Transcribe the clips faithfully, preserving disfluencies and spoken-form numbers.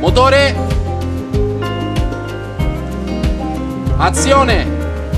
Motore. Azione.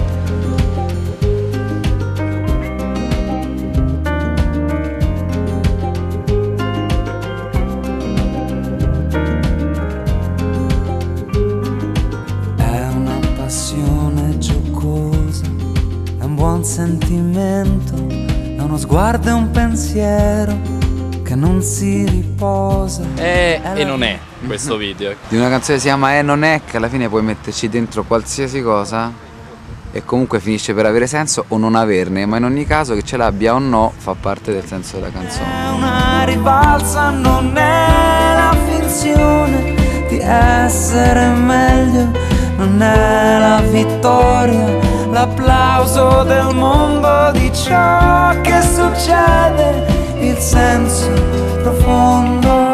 È una passione giocosa, è un buon sentimento, è uno sguardo e un pensiero che non si riposa. È e non è questo video. Di una canzone che si chiama E non è, che alla fine puoi metterci dentro qualsiasi cosa e comunque finisce per avere senso o non averne, ma in ogni caso che ce l'abbia o no fa parte del senso della canzone. È una rivalsa, non è la finzione di essere meglio, non è la vittoria, l'applauso del mondo di ciò che succede, il senso profondo.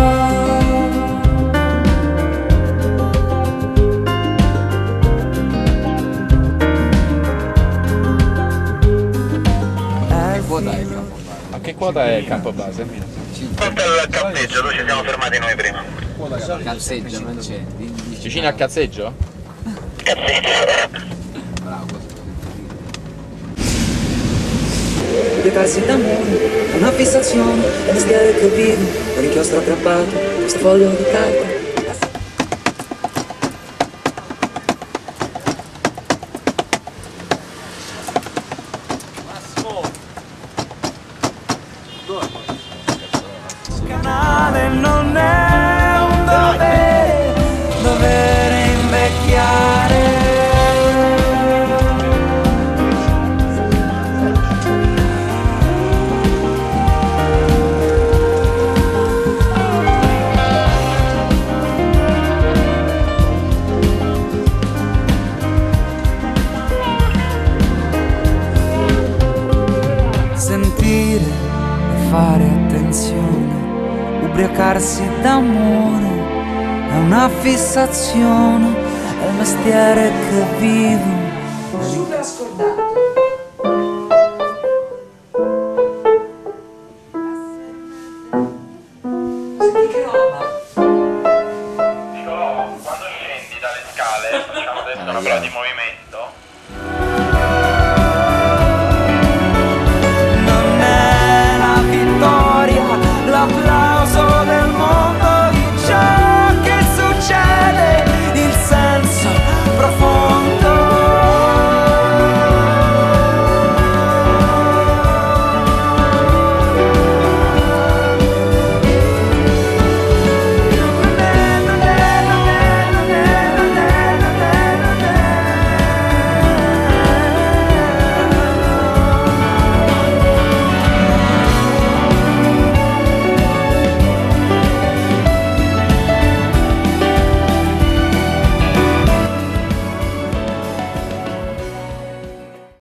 A che quota è il campo base? Porta il cazzeggio, dove ci siamo fermati noi prima. Calzeggio, non c'è. Vicino al cazzeggio? Cazzeggio. Bravo. Pietarsi d'amore è una fissazione, è mestiere che vivo, un inchiostro aggrappato, questo foglio di carta. Canale non è un dovere, dovere invecchiare. Sentire e fare attenzione, ubriacarsi d'amore è una fissazione, è il mestiere che vivo. Super scordato. Senti che roba? Nicolò, quando scendi dalle scale facciamo adesso una prova di movimento.